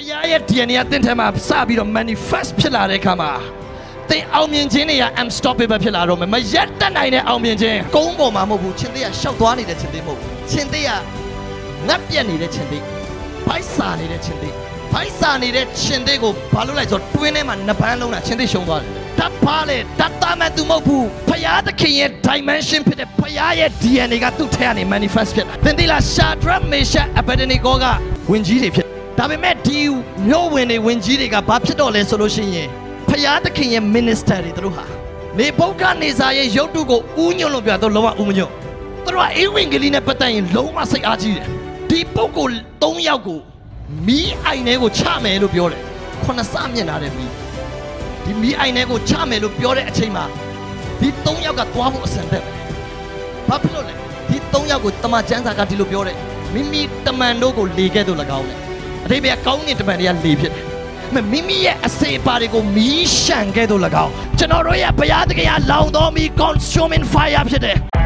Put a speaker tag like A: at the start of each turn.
A: ยาရဲ့ DNA အသင်ထဲမှာစပြီးတော့ manifest ဖြစ်လာတဲ့အခါမှာသင်အောင်မြင်ခြင်းတွေက unstoppable ဖြစ်လာတော့မယ်မရက်တတ်နိုင်တဲ့အောင်မြင်ခြင်းကုန်းပေါ်မှာမဟုတ်ဘူးချင်းသေးကရှောက်သွားနေတဲ့ချင်းသေးမဟုတ်ဘူးချင်းသေးကငတ်ပြက်နေတဲ့ချင်းသေးဖိုက်စာနေတဲ့ချင်းသေးဖိုက်စာနေတဲ့ချင်းသေးကိုဘာလို့လဲဆိုတော့တွင်းထဲမှာနှစ်ပန်းလုံးတာချင်းသေးရှုံသွားတယ်တတ်ပါလေတတ်တာမဲ့သူမဟုတ်ဘူးဖယားသခင်ရဲ့ dimension ဖြစ်တဲ့ဖယားရဲ့ DNA ကသူ့ထဲကနေ manifest ဖြစ်လာသင်သိလား Shadrach Meshach Abednego ကဝင်ကြီးတွေဖြစ်ဒါပေမဲ့ဒီမျိုးဝင်တွေဝင်ကြီးတွေကဘာဖြစ်တော့လဲဆိုလို့ရှိရင်ဖယားသခင်ရဲ့ minister တွေတို့ဟာနေဘုတ်ကနေစာရဲ့ရုပ်တုကိုဥညွန့်လို့ပြောတော့လုံးဝဥမညွန့်သူတို့ကအေဝံဂေလိနဲ့ပတ်သက်ရင်လုံးဝစိတ်အားကြီးတယ်ဒီပုဂ္ဂိုလ်၃ယောက်ကိုမီးအိုင်ထဲကိုချမယ်လို့ပြောတယ်ခုနစမျက်နှာတဲ့မီးဒီမီးအိုင်ထဲကိုချမယ်လို့ပြောတဲ့အချိန်မှာဒီ၃ယောက်ကသွားဖို့အစံတက်တယ်ဘာဖြစ်လို့လဲဒီ၃ယောက်ကိုတမန်ကျမ်းစာကဒီလိုပြောတယ်မိမိတမန်တို့ကိုလေခဲ့တော့၎င်းတယ်အတိပ္ပယ်ကောင်းကင်တမန်တွေကလေဖြစ်တယ်မိမိရဲ့အစေပါတွေကိုမီးရှံခဲ့တော့၎င်းကျွန်တော်တို့ရဲ့ဘုရားသခင်ကလောင်တော်မီ consuming fire ဖြစ်တယ်